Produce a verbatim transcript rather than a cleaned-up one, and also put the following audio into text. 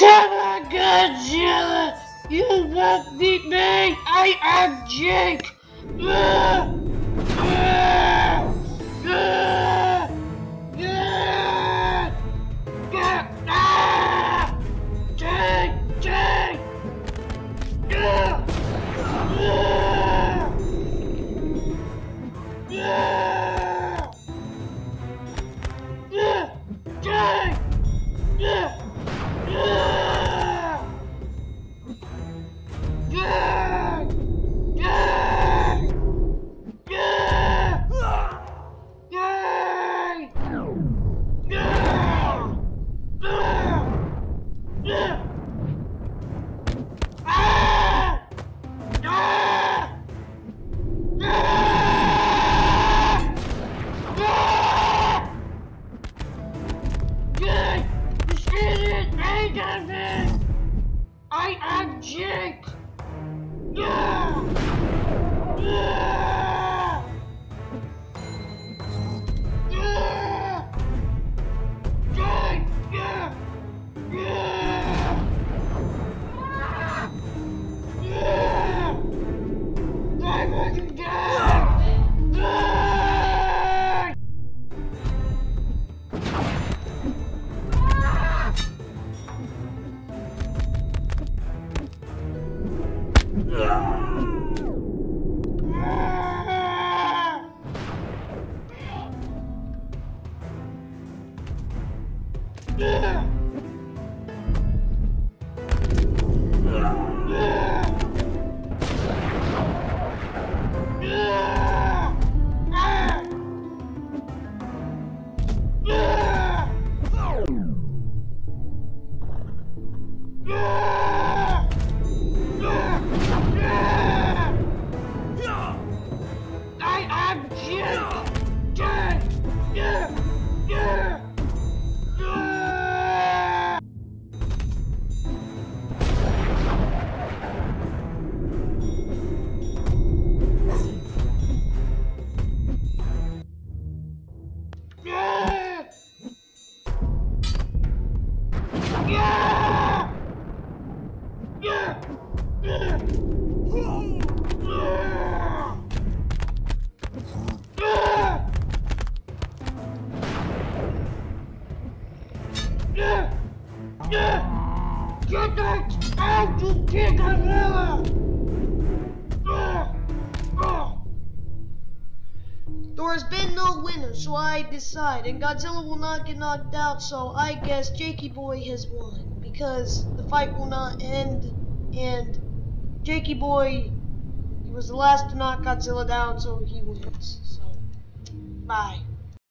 Come on, Godzilla! You won't beat me! I am Jake! Ah! Ah! Ah! Ah! Ah! Jake! Jake! Ah! Ah! Ah! Ah! Jake! Ah! I am Jake! Yeah! Yeah! Yeah! Jake! Yeah! Yeah! Yeah! I'm looking down! Yeah! Get that out, you big gorilla! There has been no winner, so I decide, and Godzilla will not get knocked out, so I guess Jakey Boy has won, because the fight will not end, and Jakey Boy, he was the last to knock Godzilla down, so he wins, so, bye.